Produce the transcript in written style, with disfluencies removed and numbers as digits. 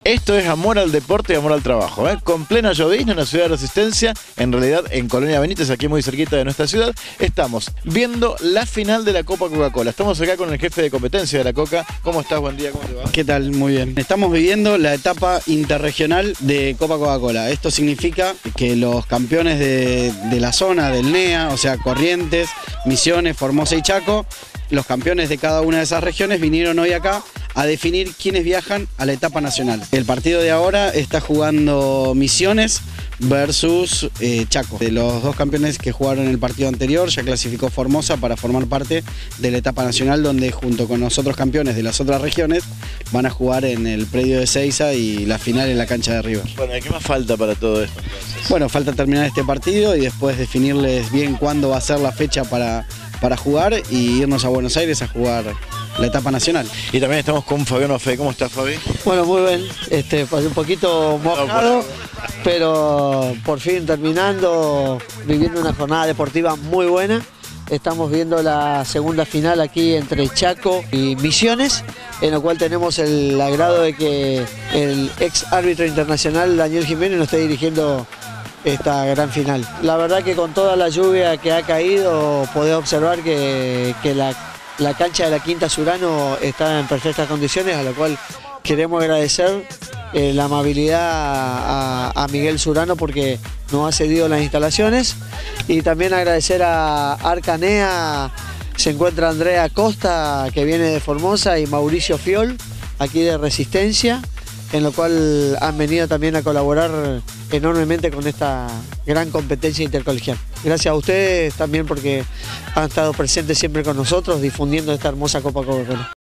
Esto es amor al deporte y amor al trabajo, ¿eh? Con plena llovizna en la ciudad de Resistencia, en realidad en Colonia Benítez, aquí muy cerquita de nuestra ciudad, estamos viendo la final de la Copa Coca-Cola. Estamos acá con el jefe de competencia de la Coca. ¿Cómo estás? Buen día, ¿cómo te va? ¿Qué tal? Muy bien. Estamos viviendo la etapa interregional de Copa Coca-Cola. Esto significa que los campeones de la zona del NEA, o sea, Corrientes, Misiones, Formosa y Chaco, los campeones de cada una de esas regiones vinieron hoy acá a definir quiénes viajan a la etapa nacional. El partido de ahora está jugando Misiones versus Chaco. De los dos campeones que jugaron el partido anterior, ya clasificó Formosa para formar parte de la etapa nacional, donde junto con los otros campeones de las otras regiones van a jugar en el predio de Seiza y la final en la cancha de River. Bueno, ¿qué más falta para todo esto entonces? Bueno, falta terminar este partido y después definirles bien cuándo va a ser la fecha para jugar y irnos a Buenos Aires a jugar la etapa nacional. Y también estamos con Fabiano Fe. ¿Cómo estás, Fabi? Bueno, muy bien. Pasé un poquito mojado, pero por fin terminando, viviendo una jornada deportiva muy buena. Estamos viendo la segunda final aquí entre Chaco y Misiones, en lo cual tenemos el agrado de que el ex árbitro internacional Daniel Jiménez nos esté dirigiendo esta gran final. La verdad que con toda la lluvia que ha caído, podés observar que la cancha de la Quinta Surano está en perfectas condiciones, a lo cual queremos agradecer la amabilidad a Miguel Surano porque nos ha cedido las instalaciones, y también agradecer a Arcanea. Se encuentra Andrea Costa, que viene de Formosa, y Mauricio Fiol, aquí de Resistencia, en lo cual han venido también a colaborar enormemente con esta gran competencia intercolegial. Gracias a ustedes también porque han estado presentes siempre con nosotros difundiendo esta hermosa Copa Coca-Cola.